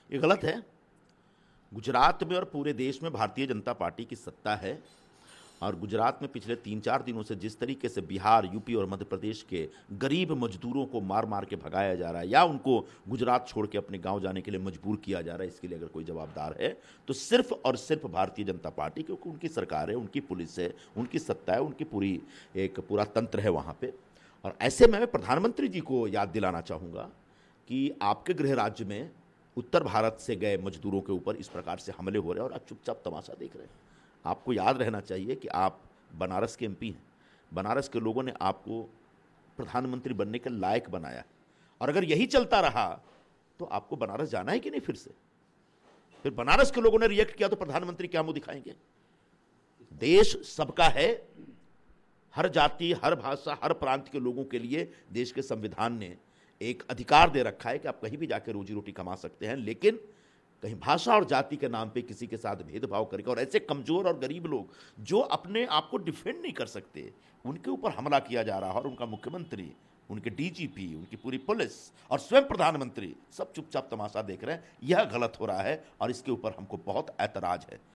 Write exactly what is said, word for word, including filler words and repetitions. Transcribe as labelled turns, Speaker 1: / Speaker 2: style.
Speaker 1: ये गलत है। गुजरात में और पूरे देश में भारतीय जनता पार्टी की सत्ता है और गुजरात में पिछले तीन चार दिनों से जिस तरीके से बिहार, यूपी और मध्य प्रदेश के गरीब मजदूरों को मार मार के भगाया जा रहा है या उनको गुजरात छोड़ के अपने गांव जाने के लिए मजबूर किया जा रहा है, इसके लिए अगर कोई जवाबदार है तो सिर्फ और सिर्फ भारतीय जनता पार्टी, क्योंकि उनकी सरकार है, उनकी पुलिस है, उनकी सत्ता है, उनकी पूरी एक पूरा तंत्र है वहाँ पर। और ऐसे में मैं प्रधानमंत्री जी को याद दिलाना चाहूँगा कि आपके गृह राज्य में उत्तर भारत से गए मजदूरों के ऊपर इस प्रकार से हमले हो रहे हैं और आप चुपचाप तमाशा देख रहे हैं। आपको याद रहना चाहिए कि आप बनारस के एमपी हैं, बनारस के लोगों ने आपको प्रधानमंत्री बनने के लायक बनाया और अगर यही चलता रहा तो आपको बनारस जाना है कि नहीं फिर से? फिर बनारस के लोगों ने रिएक्ट किया तो प्रधानमंत्री क्या मुंह दिखाएंगे? देश सबका है, हर जाति, हर भाषा, हर प्रांत के लोगों के लिए देश के संविधान ने एक अधिकार दे रखा है कि आप कहीं भी जाकर रोजी रोटी कमा सकते हैं, लेकिन कहीं भाषा और जाति के नाम पे किसी के साथ भेदभाव करके और ऐसे कमजोर और गरीब लोग जो अपने आप को डिफेंड नहीं कर सकते उनके ऊपर हमला किया जा रहा है और उनका मुख्यमंत्री, उनके डीजीपी, उनकी पूरी पुलिस और स्वयं प्रधानमंत्री सब चुपचाप तमाशा देख रहे हैं। यह गलत हो रहा है और इसके ऊपर हमको बहुत ऐतराज है।